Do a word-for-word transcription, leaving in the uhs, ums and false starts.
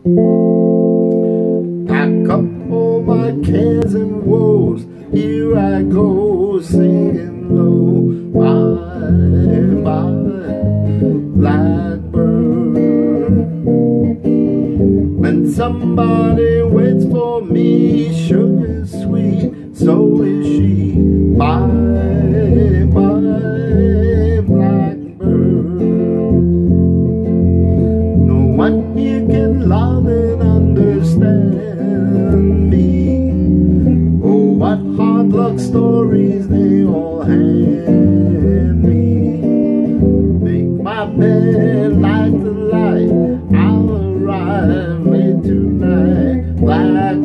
Pack up all my cares and woes, here I go singing low. Bye, bye, blackbird. When somebody waits for me, sugar's sweet, so is she. Bye, bye, blackbird. No one here can love and understand me. Oh, what hard luck stories they all hand me. Make my bed like the light, I'll arrive late tonight. Black